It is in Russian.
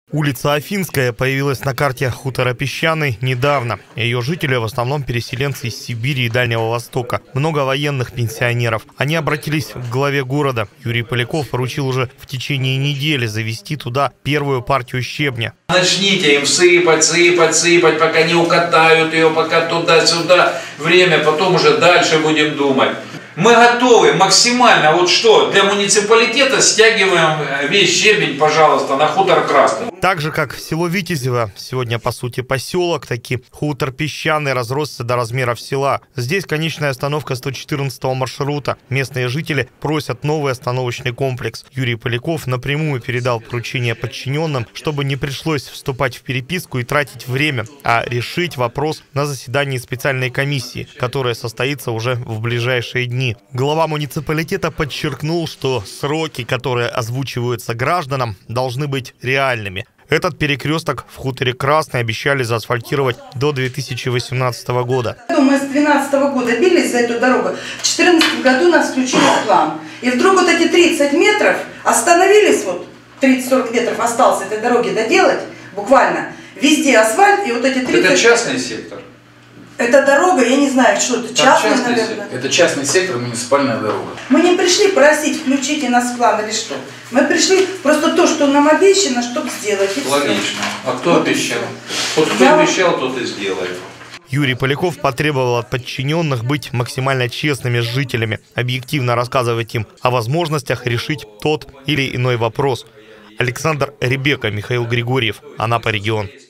Улица Афинская появилась на карте хутора Песчаный недавно. Ее жители в основном переселенцы из Сибири и Дальнего Востока. Много военных пенсионеров. Они обратились к главе города. Юрий Поляков поручил уже в течение недели завести туда первую партию щебня. Начните им сыпать, пока не укатают ее, пока туда-сюда. Время, потом уже дальше будем думать. Мы готовы максимально, вот что, для муниципалитета стягиваем весь щебень, пожалуйста, на хутор Красный. Так же, как село Витязево, сегодня по сути поселок, таки хутор Песчаный разросся до размеров села. Здесь конечная остановка 114-го маршрута. Местные жители просят новый остановочный комплекс. Юрий Поляков напрямую передал поручение подчиненным, чтобы не пришлось вступать в переписку и тратить время, а решить вопрос на заседании специальной комиссии, которая состоится уже в ближайшие дни. Глава муниципалитета подчеркнул, что сроки, которые озвучиваются гражданам, должны быть реальными. Этот перекресток в хуторе Красный обещали заасфальтировать до 2018 года. Мы с 2012 года бились за эту дорогу. В 2014 году нас включили в план. И вдруг вот эти 30 метров остановились, вот 30-40 метров осталось этой дороги доделать, буквально. Везде асфальт и вот эти 30... Это частный сектор? Это дорога, я не знаю, что это, частный, наверное. Сектор. Это частный сектор, муниципальная дорога. Мы не пришли просить, включите нас в план или что. Мы пришли просто то, что нам обещано, чтобы сделать. Логично. А кто обещал? Вот кто обещал, тот и сделает. Юрий Поляков потребовал от подчиненных быть максимально честными с жителями, объективно рассказывать им о возможностях решить тот или иной вопрос. Александр Ребека, Михаил Григорьев, Анапа регион.